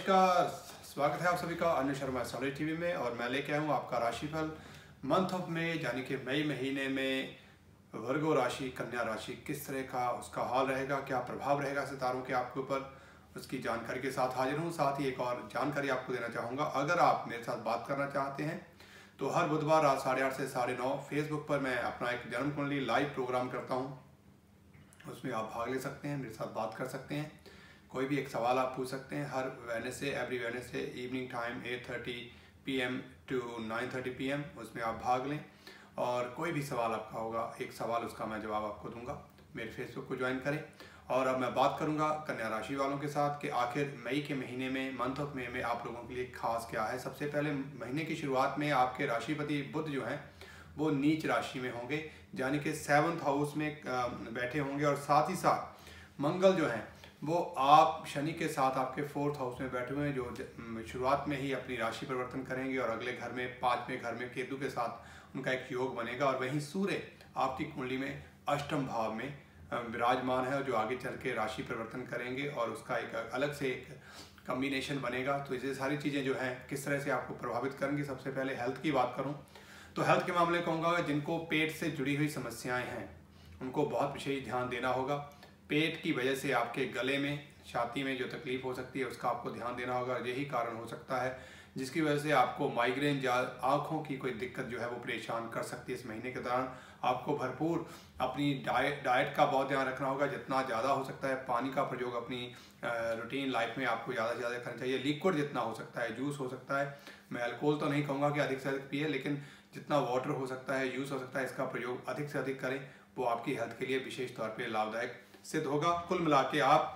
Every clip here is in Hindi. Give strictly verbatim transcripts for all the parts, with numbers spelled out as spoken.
नमस्कार, स्वागत है आप सभी का अन्य शर्मा एस्ट्रोलॉजी टीवी में। और मैं लेके आया हूँ आपका राशिफल मंथ ऑफ में, यानी कि मई महीने में वर्गो राशि, कन्या राशि किस तरह का उसका हाल रहेगा, क्या प्रभाव रहेगा सितारों के आपके ऊपर, उसकी जानकारी के साथ हाजिर हूँ। साथ ही एक और जानकारी आपको देना चाहूँगा, अगर आप मेरे साथ बात करना चाहते हैं तो हर बुधवार रात साढ़े आठ से साढ़े नौ फेसबुक पर मैं अपना एक जन्म कुंडली लाइव प्रोग्राम करता हूँ। उसमें आप भाग ले सकते हैं, मेरे साथ बात कर सकते हैं, कोई भी एक सवाल आप पूछ सकते हैं। हर Wednesday every Wednesday evening time eight thirty P M to nine thirty P M उसमें आप भाग लें और कोई भी सवाल आपका होगा, एक सवाल उसका मैं जवाब आपको दूंगा। मेरे फेसबुक को ज्वाइन करें। और अब मैं बात करूंगा कन्या राशि वालों के साथ कि आखिर मई के महीने में, मंथ ऑफ मई में आप लोगों के लिए खास क्या है। सबसे पहले महीने की शुरुआत में आपके राशिपति बुध जो हैं वो नीच राशि में होंगे, यानी कि सेवन्थ हाउस में बैठे होंगे। और साथ ही साथ मंगल जो हैं वो आप शनि के साथ आपके फोर्थ हाउस में बैठे हुए हैं, जो शुरुआत में ही अपनी राशि परिवर्तन करेंगे और अगले घर में, पांचवें घर में केतु के साथ उनका एक योग बनेगा। और वहीं सूर्य आपकी कुंडली में अष्टम भाव में विराजमान है, जो आगे चल के राशि परिवर्तन करेंगे और उसका एक अलग से एक कम्बिनेशन बनेगा। तो ये सारी चीज़ें जो हैं किस तरह से आपको प्रभावित करेंगी। सबसे पहले हेल्थ की बात करूँ तो हेल्थ के मामले कहूँगा, जिनको पेट से जुड़ी हुई समस्याएं हैं उनको बहुत विशेष ध्यान देना होगा। पेट की वजह से आपके गले में, छाती में जो तकलीफ हो सकती है उसका आपको ध्यान देना होगा। यही कारण हो सकता है जिसकी वजह से आपको माइग्रेन या आँखों की कोई दिक्कत जो है वो परेशान कर सकती है। इस महीने के दौरान आपको भरपूर अपनी डाइट डाइट का बहुत ध्यान रखना होगा। जितना ज़्यादा हो सकता है पानी का प्रयोग अपनी रूटीन लाइफ में आपको ज़्यादा से ज़्यादा करना चाहिए। लिक्विड जितना हो सकता है, जूस हो सकता है, मैं अल्कोहल तो नहीं कहूँगा कि अधिक से अधिक पिए, लेकिन जितना वाटर हो सकता है, जूस हो सकता है, इसका प्रयोग अधिक से अधिक करें। वो आपकी हेल्थ के लिए विशेष तौर पर लाभदायक सिद्ध होगा। कुल मिला के आप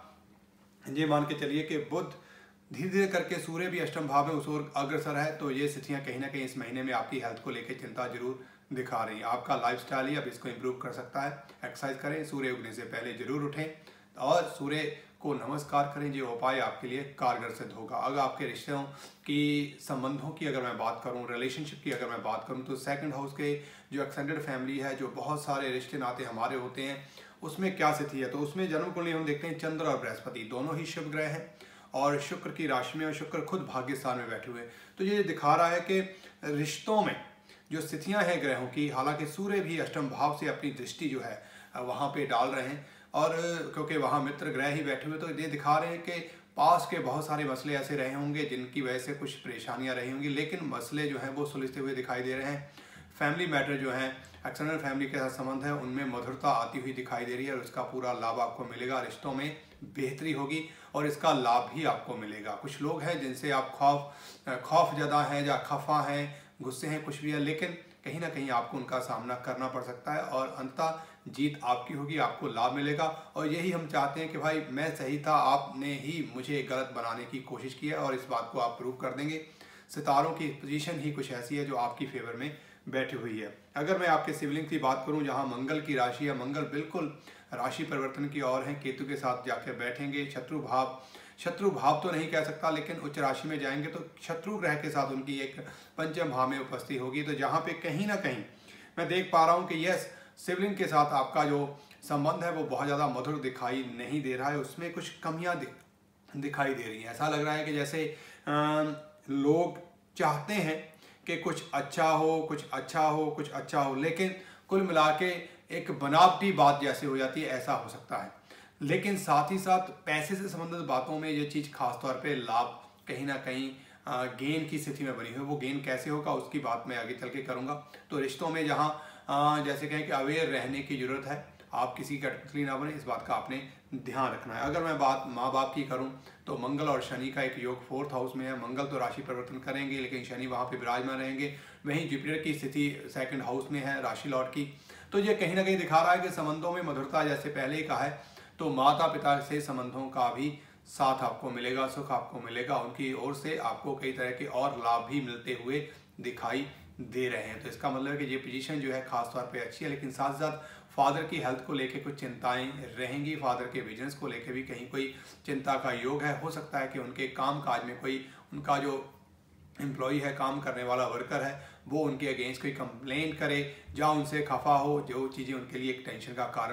ये मान के चलिए कि बुध धीरे धीरे करके सूर्य भी अष्टम भाव में उस ओर अग्रसर है, तो ये स्थितियां कहीं ना कहीं इस महीने में आपकी हेल्थ को लेकर चिंता जरूर दिखा रही हैं। आपका लाइफस्टाइल ही अब इसको इम्प्रूव कर सकता है। एक्सरसाइज करें, सूर्य उगने से पहले जरूर उठें और सूर्य को नमस्कार करें। जो उपाय आपके लिए कारगर सिद्ध होगा। अगर आपके रिश्तों की, संबंधों की अगर मैं बात करूं, रिलेशनशिप की अगर मैं बात करूं, तो सेकंड हाउस के जो एक्सटेंडेड फैमिली है, जो बहुत सारे रिश्ते नाते हमारे होते हैं, उसमें क्या स्थिति है। तो उसमें जन्म कुंडली हम देखते हैं चंद्र और बृहस्पति दोनों ही शुभ ग्रह हैं और शुक्र की राशि में, और शुक्र खुद भाग्य स्थान में बैठे हुए हैं। तो ये दिखा रहा है कि रिश्तों में जो स्थितियां हैं ग्रहों की, हालांकि सूर्य भी अष्टम भाव से अपनी दृष्टि जो है वहां पे डाल रहे हैं, और क्योंकि वहां मित्र ग्रह ही बैठे हुए, तो ये दिखा रहे हैं कि पास के बहुत सारे मसले ऐसे रहे होंगे जिनकी वजह से कुछ परेशानियां रही होंगी, लेकिन मसले जो हैं वो सुलझते हुए दिखाई दे रहे हैं। फैमिली मैटर जो है, एक्सटर्नल फैमिली के साथ संबंध है, उनमें मधुरता आती हुई दिखाई दे रही है और उसका पूरा लाभ आपको मिलेगा। रिश्तों में बेहतरी होगी और इसका लाभ भी आपको मिलेगा। कुछ लोग हैं जिनसे आप खौफ खौफ ज़्यादा हैं या खफा हैं, गुस्से हैं, कुछ भी है, लेकिन कहीं ना कहीं आपको उनका सामना करना पड़ सकता है और अंततः जीत आपकी होगी, आपको लाभ मिलेगा। और यही हम चाहते हैं कि भाई मैं सही था, आपने ही मुझे गलत बनाने की कोशिश की है और इस बात को आप प्रूव कर देंगे। सितारों की पोजीशन ही कुछ ऐसी है जो आपकी फेवर में बैठी हुई है। अगर मैं आपके सिबलिंग की बात करूं, जहां मंगल की राशि है, मंगल बिल्कुल राशि परिवर्तन की ओर है, केतु के साथ जाकर बैठेंगे। शत्रु भाव, शत्रु भाव तो नहीं कह सकता, लेकिन उच्च राशि में जाएंगे तो शत्रु ग्रह के साथ उनकी एक पंचम भाव में उपस्थिति होगी। तो जहाँ पे कहीं ना कहीं मैं देख पा रहा हूँ कि यस, सिबलिंग के साथ आपका जो संबंध है वो बहुत ज़्यादा मधुर दिखाई नहीं दे रहा है, उसमें कुछ कमियाँ दिख, दिखाई दे रही हैं। ऐसा लग रहा है कि जैसे आ, लोग चाहते हैं कि कुछ अच्छा हो, कुछ अच्छा हो, कुछ अच्छा हो, लेकिन कुल मिला के एक बनावटी बात जैसे हो जाती है, ऐसा हो सकता है। लेकिन साथ ही साथ पैसे से संबंधित बातों में ये चीज़ खास तौर पे लाभ कहीं ना कहीं गेन की स्थिति में बनी हुई है। वो गेन कैसे होगा उसकी बात मैं आगे चल के करूँगा। तो रिश्तों में जहाँ जैसे कहें कि अवेयर रहने की ज़रूरत है, आप किसी का कठपुतली ना बने, इस बात का आपने ध्यान रखना है। अगर मैं बात माँ बाप की करूं तो मंगल और शनि का एक योग फोर्थ हाउस में है। मंगल तो राशि परिवर्तन करेंगे, लेकिन शनि वहां पे विराजमान रहेंगे। वहीं जुपिटर की स्थिति सेकंड हाउस में है, राशि लॉर्ड की। तो ये कहीं ना कहीं दिखा रहा है कि संबंधों में मधुरता, जैसे पहले ही कहा है, तो माता पिता से संबंधों का भी साथ आपको मिलेगा, सुख आपको मिलेगा। उनकी ओर से आपको कई तरह के और लाभ भी मिलते हुए दिखाई दे रहे हैं। तो इसका मतलब है कि ये पोजीशन जो है खास तौर पे अच्छी है, लेकिन साथ साथ फादर की हेल्थ को लेके कुछ चिंताएं रहेंगी। फादर के बिजनेस को लेके भी कहीं कोई चिंता का योग है। हो सकता है कि उनके काम काज में कोई, उनका जो एम्प्लॉई है, काम करने वाला वर्कर है, वो उनके अगेंस्ट कोई कंप्लेंट करे या उनसे खफा हो, जो चीज़ें उनके लिए एक टेंशन का कारण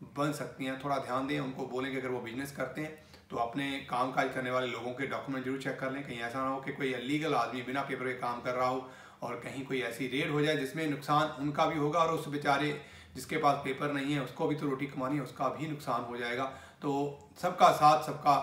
बन सकती हैं। थोड़ा ध्यान दें, उनको बोलें कि अगर वो बिजनेस करते हैं तो अपने काम काज करने वाले लोगों के डॉक्यूमेंट जरूर चेक कर लें। कहीं ऐसा ना हो कि कोई इलीगल आदमी बिना पेपर के काम कर रहा हो और कहीं कोई ऐसी रेड हो जाए जिसमें नुकसान उनका भी होगा और उस बेचारे जिसके पास पेपर नहीं है उसको भी तो रोटी कमानी है, उसका भी नुकसान हो जाएगा। तो सबका साथ सबका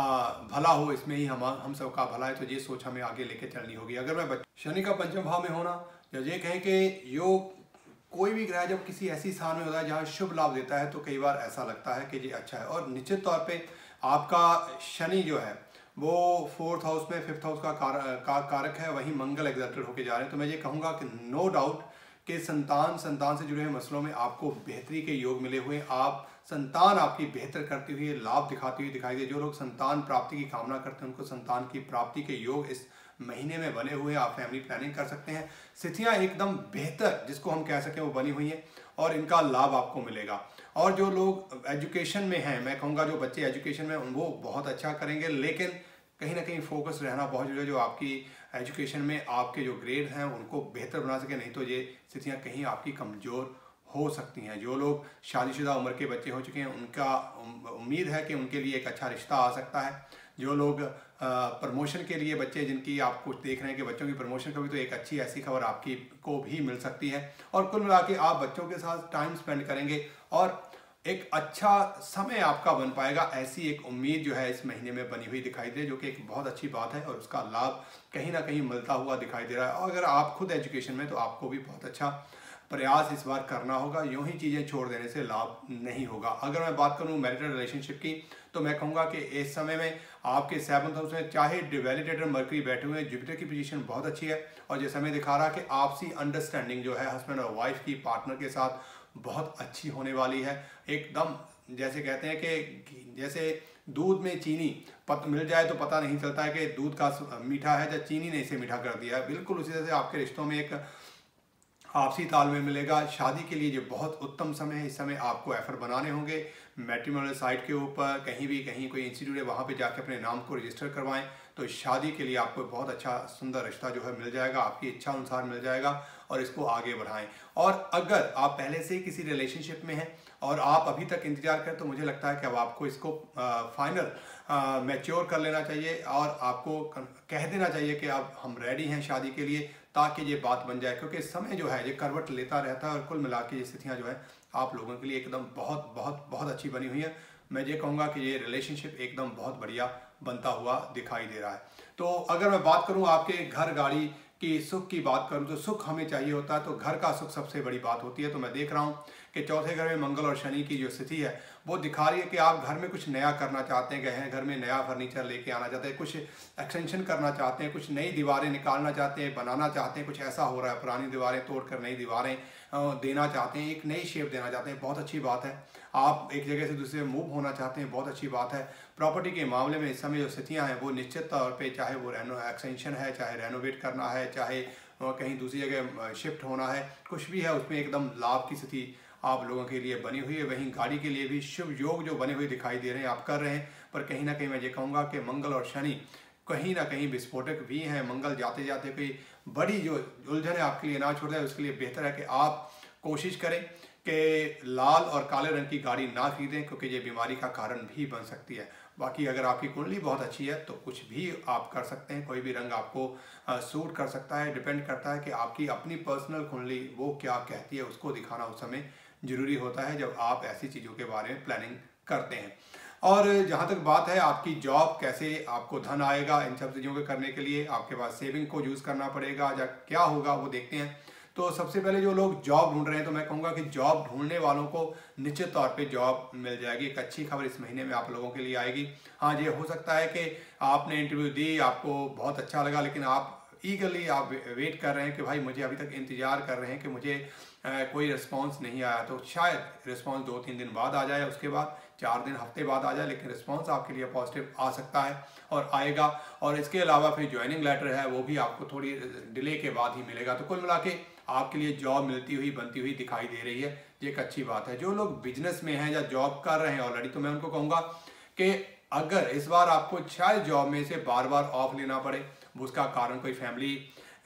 भला हो, इसमें ही हम हम सबका भला है। तो ये सोच हमें आगे लेके चलनी होगी। अगर मैं शनि का पंचम भाव में होना या ये कहें कि योग कोई भी ग्रह जब किसी ऐसी स्थान में होता है जहाँ शुभ लाभ देता है तो कई बार ऐसा लगता है कि ये अच्छा है। और निश्चित तौर पे आपका शनि जो है वो फोर्थ हाउस में फिफ्थ हाउस का कार, का कारक है, वहीं मंगल एग्जल्टेड होके जा रहे हैं। तो मैं ये कहूँगा कि नो डाउट कि संतान संतान से जुड़े हुए मसलों में आपको बेहतरी के योग मिले हुए। आप संतान आपकी बेहतर करती हुई लाभ दिखाती हुई दिखाई दे। जो लोग संतान प्राप्ति की कामना करते हैं उनको संतान की प्राप्ति के योग इस महीने में बने हुए हैं। आप फैमिली प्लानिंग कर सकते हैं। स्थितियाँ एकदम बेहतर जिसको हम कह सकें वो बनी हुई हैं और इनका लाभ आपको मिलेगा। और जो लोग एजुकेशन में हैं, मैं कहूँगा जो बच्चे एजुकेशन में वो बहुत अच्छा करेंगे, लेकिन कहीं ना कहीं फोकस रहना बहुत जरूरी है। जो आपकी एजुकेशन में आपके जो ग्रेड हैं उनको बेहतर बना सके, नहीं तो ये स्थितियाँ कहीं आपकी कमज़ोर हो सकती हैं। जो लोग शादीशुदा उम्र के बच्चे हो चुके हैं उनका उम्मीद है कि उनके लिए एक अच्छा रिश्ता आ सकता है। जो लोग प्रमोशन के लिए बच्चे जिनकी आप कुछ देख रहे हैं कि बच्चों की प्रमोशन का भी, तो एक अच्छी ऐसी खबर आपकी को भी मिल सकती है। और कुल मिला के आप बच्चों के साथ टाइम स्पेंड करेंगे और एक अच्छा समय आपका बन पाएगा। ऐसी एक उम्मीद जो है इस महीने में बनी हुई दिखाई दे, जो कि एक बहुत अच्छी बात है और उसका लाभ कहीं ना कहीं मिलता हुआ दिखाई दे रहा है। और अगर आप खुद एजुकेशन में तो आपको भी बहुत अच्छा प्रयास इस बार करना होगा। यूं ही चीज़ें छोड़ देने से लाभ नहीं होगा। अगर मैं बात करूं मैरिटल रिलेशनशिप की तो मैं कहूंगा कि इस समय में आपके सेवंथ हाउस में चाहे वैलिडेटर मरकरी बैठे हुए हैं, जुपिटर की पोजीशन बहुत अच्छी है और ये समय दिखा रहा है कि आपसी अंडरस्टैंडिंग जो है हस्बैंड और वाइफ की पार्टनर के साथ बहुत अच्छी होने वाली है। एकदम जैसे कहते हैं कि जैसे दूध में चीनी पत मिल जाए तो पता नहीं चलता है कि दूध का मीठा है या चीनी ने इसे मीठा कर दिया है। बिल्कुल उसी तरह से आपके रिश्तों में एक आपसी तालमेल मिलेगा। शादी के लिए ये बहुत उत्तम समय है। इस समय आपको एफर्ट बनाने होंगे मैट्रिमोनियल साइट के ऊपर, कहीं भी कहीं कोई इंस्टीट्यूट है वहाँ पे जाके अपने नाम को रजिस्टर करवाएं। तो शादी के लिए आपको बहुत अच्छा सुंदर रिश्ता जो है मिल जाएगा, आपकी इच्छा अनुसार मिल जाएगा और इसको आगे बढ़ाएं। और अगर आप पहले से ही किसी रिलेशनशिप में हैं और आप अभी तक इंतजार करें तो मुझे लगता है कि अब आपको इसको फाइनल मैच्योर कर लेना चाहिए और आपको कह देना चाहिए कि अब हम रेडी हैं शादी के लिए, ताकि ये बात बन जाए। क्योंकि समय जो है ये करवट लेता रहता है और कुल मिला के ये स्थितियाँ जो है आप लोगों के लिए एकदम बहुत बहुत बहुत अच्छी बनी हुई है। मैं ये कहूँगा कि ये रिलेशनशिप एकदम बहुत बढ़िया बनता हुआ दिखाई दे रहा है। तो अगर मैं बात करूँ आपके घर गाड़ी की सुख की बात करूँ तो सुख हमें चाहिए होता है, तो घर का सुख सबसे बड़ी बात होती है। तो मैं देख रहा हूँ कि चौथे घर में मंगल और शनि की जो स्थिति है वो दिखा रही है कि आप घर में कुछ नया करना चाहते हैं, गए घर में नया फर्नीचर लेके आना चाहते हैं, कुछ एक्सटेंशन करना चाहते हैं, कुछ नई दीवारें निकालना चाहते हैं, बनाना चाहते हैं। कुछ ऐसा हो रहा है, पुरानी दीवारें तोड़कर नई दीवारें देना चाहते हैं, एक नई शेप देना चाहते हैं, बहुत अच्छी बात है। आप एक जगह से दूसरे मूव होना चाहते हैं, बहुत अच्छी बात है। प्रॉपर्टी के मामले में इस समय जो स्थितियाँ हैं वो निश्चित तौर पे, चाहे वो रेनो एक्सटेंशन है, चाहे रेनोवेट करना है, चाहे कहीं दूसरी जगह शिफ्ट होना है, कुछ भी है उसमें एकदम लाभ की स्थिति आप लोगों के लिए बनी हुई है। वहीं गाड़ी के लिए भी शुभ योग जो बने हुए दिखाई दे रहे हैं आप कर रहे हैं। पर कहीं ना कहीं मैं ये कहूँगा कि मंगल और शनि कहीं ना कहीं विस्फोटक भी हैं। मंगल जाते जाते कोई बड़ी जो उलझन है आपके लिए ना छोड़ दे, उसके लिए बेहतर है कि आप कोशिश करें कि लाल और काले रंग की गाड़ी ना खरीदें, क्योंकि ये बीमारी का कारण भी बन सकती है। बाकी अगर आपकी कुंडली बहुत अच्छी है तो कुछ भी आप कर सकते हैं, कोई भी रंग आपको सूट कर सकता है। डिपेंड करता है कि आपकी अपनी पर्सनल कुंडली वो क्या कहती है, उसको दिखाना उस समय जरूरी होता है जब आप ऐसी चीज़ों के बारे में प्लानिंग करते हैं। और जहाँ तक बात है आपकी जॉब, कैसे आपको धन आएगा, इन सब चीज़ों के करने के लिए आपके पास सेविंग को यूज़ करना पड़ेगा या क्या होगा वो देखते हैं। तो सबसे पहले जो लोग जॉब ढूंढ रहे हैं तो मैं कहूँगा कि जॉब ढूंढने वालों को निश्चित तौर पे जॉब मिल जाएगी। एक अच्छी खबर इस महीने में आप लोगों के लिए आएगी। हाँ, ये हो सकता है कि आपने इंटरव्यू दी, आपको बहुत अच्छा लगा, लेकिन आप ईगरली आप वेट कर रहे हैं कि भाई मुझे अभी तक इंतजार कर रहे हैं कि मुझे आ, कोई रिस्पांस नहीं आया। तो शायद रिस्पांस दो तीन दिन बाद आ जाए, उसके बाद चार दिन हफ्ते बाद आ जाए, लेकिन रिस्पांस आपके लिए पॉजिटिव आ सकता है और आएगा। और इसके अलावा फिर ज्वाइनिंग लेटर है वो भी आपको थोड़ी डिले के बाद ही मिलेगा। तो कुल मिला के आपके लिए जॉब मिलती हुई बनती हुई दिखाई दे रही है, ये एक अच्छी बात है। जो लोग बिजनेस में हैं या जॉब कर रहे हैं ऑलरेडी, तो मैं उनको कहूँगा कि अगर इस बार आपको शायद जॉब में से बार बार ऑफ लेना पड़े, उसका कारण कोई फैमिली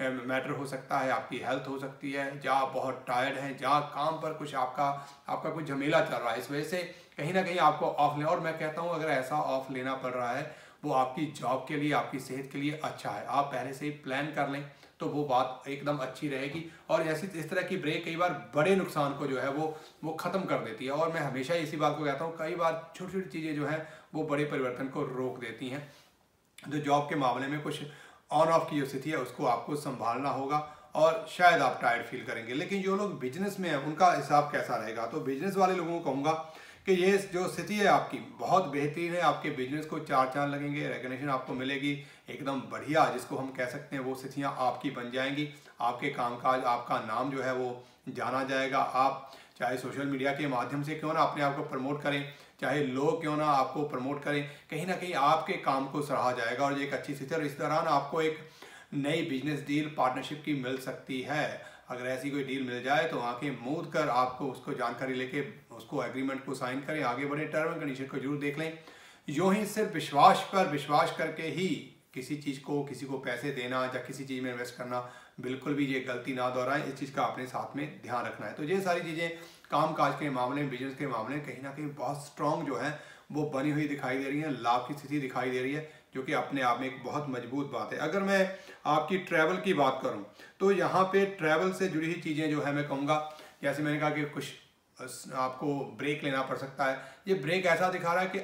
मैटर हो सकता है, आपकी हेल्थ हो सकती है, जहाँ आप बहुत टायर्ड हैं, जहाँ काम पर कुछ आपका आपका कुछ झमेला चल रहा है, इस वजह से कहीं ना कहीं आपको ऑफ लेना। और मैं कहता हूँ अगर ऐसा ऑफ लेना पड़ रहा है वो आपकी जॉब के लिए, आपकी सेहत के लिए अच्छा है, आप पहले से ही प्लान कर लें तो वो बात एकदम अच्छी रहेगी। और ऐसी इस तरह की ब्रेक कई बार बड़े नुकसान को जो है वो वो ख़त्म कर देती है। और मैं हमेशा इसी बात को कहता हूँ, कई बार छोटी छोटी चीज़ें जो हैं वो बड़े परिवर्तन को रोक देती हैं। तो जॉब के मामले में कुछ ऑन ऑफ की जो स्थिति है उसको आपको संभालना होगा और शायद आप टायर्ड फील करेंगे। लेकिन जो लोग बिजनेस में हैं उनका हिसाब कैसा रहेगा, तो बिजनेस वाले लोगों को कहूँगा कि ये जो स्थिति है आपकी बहुत बेहतरीन है, आपके बिजनेस को चार चांद लगेंगे, रिकग्निशन आपको मिलेगी एकदम बढ़िया, जिसको हम कह सकते हैं वो स्थितियाँ आपकी बन जाएंगी। आपके कामकाज, आपका नाम जो है वो जाना जाएगा। आप चाहे सोशल मीडिया के माध्यम से क्यों ना अपने आप को प्रमोट करें, चाहे लोग क्यों ना आपको प्रमोट करें, कहीं ना कहीं आपके काम को सराहा जाएगा और ये एक अच्छी स्थिति है। और इस दौरान आपको एक नई बिजनेस डील पार्टनरशिप की मिल सकती है। अगर ऐसी कोई डील मिल जाए तो आंखें मूंद कर आपको उसको जानकारी लेके उसको एग्रीमेंट को साइन करें, आगे बढ़े, टर्म एंड कंडीशन को जरूर देख लें। यूँ ही सिर्फ विश्वास पर विश्वास करके ही किसी चीज़ को, किसी को पैसे देना या किसी चीज़ में इन्वेस्ट करना, बिल्कुल भी ये गलती ना दोहराएं। इस चीज़ का अपने साथ में ध्यान रखना है। तो ये सारी चीज़ें काम काज के मामले में, बिजनेस के मामले में कहीं ना कहीं बहुत स्ट्रॉन्ग जो है वो बनी हुई दिखाई दे रही है, लाभ की स्थिति दिखाई दे रही है, जो कि अपने आप में एक बहुत मजबूत बात है। अगर मैं आपकी ट्रैवल की बात करूं तो यहाँ पे ट्रैवल से जुड़ी हुई चीज़ें जो है मैं कहूँगा, जैसे मैंने कहा कि कुछ आपको ब्रेक लेना पड़ सकता है। ये ब्रेक ऐसा दिखा रहा है कि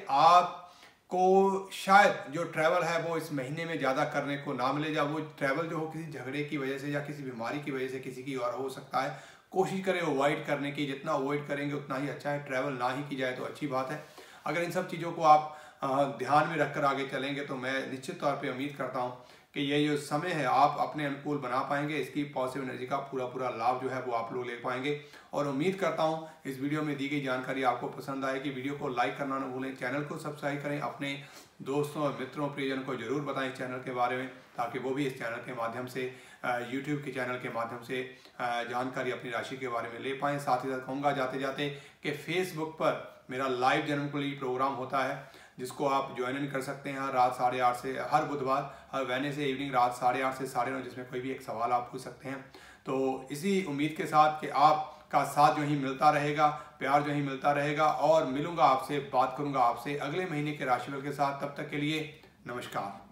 आपको शायद जो ट्रैवल है वो इस महीने में ज़्यादा करने को ना मिले, या वो ट्रैवल जो हो किसी झगड़े की वजह से या किसी बीमारी की वजह से किसी की और हो सकता है। कोशिश करें अवॉइड करने की, जितना अवॉइड करेंगे उतना ही अच्छा है। ट्रैवल ना ही की जाए तो अच्छी बात है। अगर इन सब चीज़ों को आप ध्यान में रखकर आगे चलेंगे तो मैं निश्चित तौर पे उम्मीद करता हूँ कि ये जो समय है आप अपने अनुकूल बना पाएंगे। इसकी पॉजिटिव एनर्जी का पूरा पूरा लाभ जो है वो आप लोग ले पाएंगे। और उम्मीद करता हूँ इस वीडियो में दी गई जानकारी आपको पसंद आएगी। वीडियो को लाइक करना ना भूलें, चैनल को सब्सक्राइब करें, अपने दोस्तों और मित्रों प्रियजन को जरूर बताएं इस चैनल के बारे में, ताकि वो भी इस चैनल के माध्यम से, यूट्यूब के चैनल के माध्यम से जानकारी अपनी राशि के बारे में ले पाएँ। साथ ही साथ कहूँगा जाते जाते कि फेसबुक पर मेरा लाइव जन्मकुंडली प्रोग्राम होता है, जिसको आप ज्वाइन इन कर सकते हैं रात साढ़े आठ से, हर बुधवार, हर वेडनेसडे इवनिंग रात साढ़े आठ से साढ़े नौ, जिसमें कोई भी एक सवाल आप पूछ सकते हैं। तो इसी उम्मीद के साथ कि आपका साथ जो ही मिलता रहेगा, प्यार जो ही मिलता रहेगा, और मिलूंगा आपसे, बात करूंगा आपसे अगले महीने के राशिफल के साथ। तब तक के लिए नमस्कार।